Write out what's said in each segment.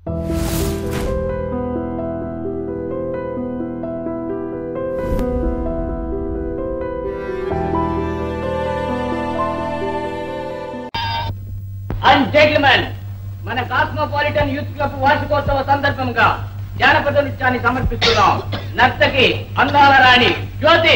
And gentlemen, మన cosmopolitan youth club వార్షికోత్సవ సందర్భంగా జానపద నృత్యాన్ని సమర్పిస్తున్నాం. నర్తకి అందాల రాణి జ్యోతి.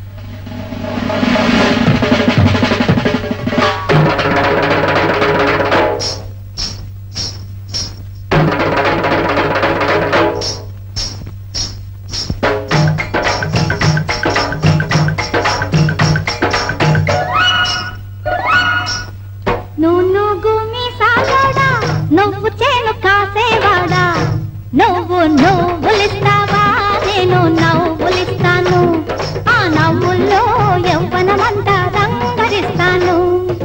నువ్వులిస్తావా నేను నవ్వులిస్తాను, ఆ నవ్వుల్లో యవ్వనమంతా రంగరిస్తాను.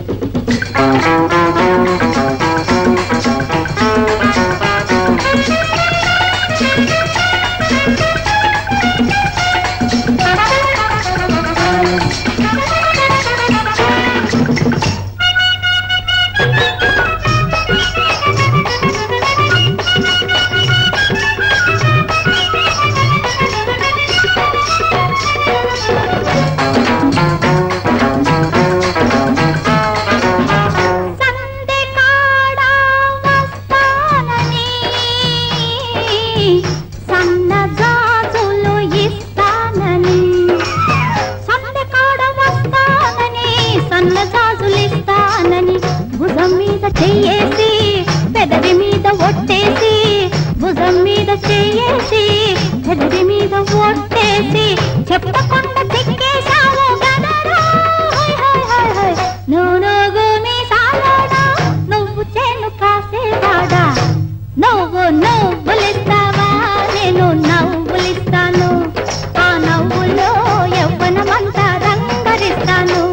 భుజం మీద చెయ్యేసి పెదవి మీద ఒట్టేసి, భుజం మీద చెయ్యేసి పెదవి మీద ఒట్టేసి, చెప్పకుండా తిక్కేశావు గదరా. నువ్వు మీసాలోడా, నువ్వు చేను కాసేవాడా, నువ్వులిస్తావా నేను నవ్వులిస్తాను, ఆ నవ్వులో యవ్వనమంతా రంగరిస్తాను.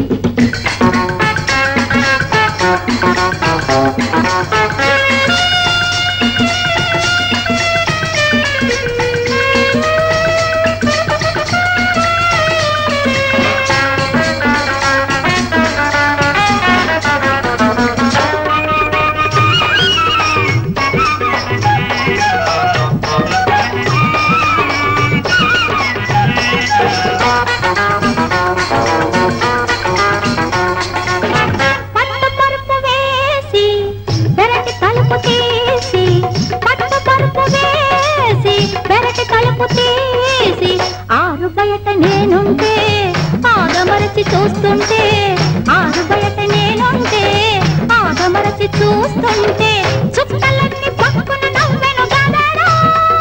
ఆరు బయట నేనుంటే ఆగమరచి చూస్తుంటే, ఆరు బయట నేనుంటే ఆగమరచి చూస్తుంటే, చుక్కలన్నీ పక్కున నవ్వెను గదరా.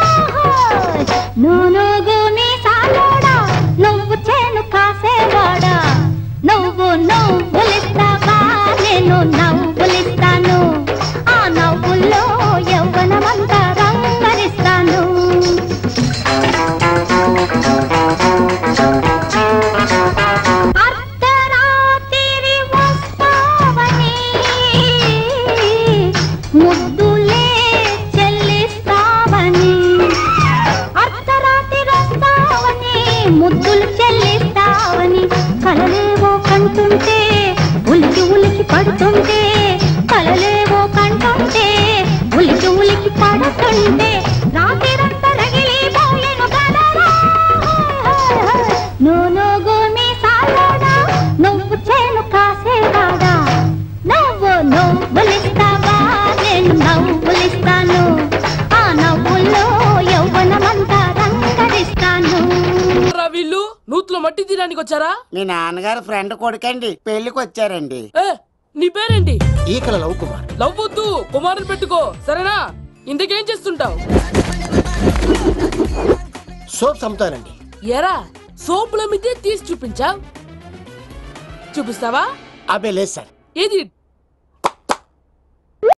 నువ్వు మీసాలోడా, నువ్వు చేను కాసేవాడా, నువ్వులిస్తావా నేను నవ్వులిస్తాను, ఆ నవ్వుల్లో యవ్వనమంతా రంగరిస్తాను. అర్ధరాత్రి వస్తావని ముద్దులే చెల్లిస్తావని, అర్ధరాత్రి వస్తావని ముద్దులు చెల్లిస్తావని, కలలేవో కంటుంటే ఉలికి ఉలికి పడుతుంటే, కలలేవో కంటుంటే ఉలికి ఉలికి పడుతుంటే, రాత్రిరంతా రగిలిపోయేను గదరా. నువ్వు మీసాలోడా, నువ్వు చేను కాసేవాడా, నువ్వులిస్తావా నేను నవ్వులిస్తాను, ఆ నవ్వుల్లో యవ్వనమంతా రంగరిస్తాను. వీళ్ళు నూతులో మట్టి తీయడానికి వచ్చారా? మీ నాన్నగారు ఫ్రెండ్ కొడుకండి, పెళ్లికి వచ్చారండి. నీ పేరేంటి? ఈకల లవ్ కుమార్. లవ్ వద్దు, కుమారుని పెట్టుకో సరేనా? ఇంతకేం చేస్తుంటావు? సోప్స్ అమ్ముతానండి. ఎరా సోపుల మీద తీసి చూపించావు, చూపిస్తావా? అబ్బే లేదు సార్. ఏది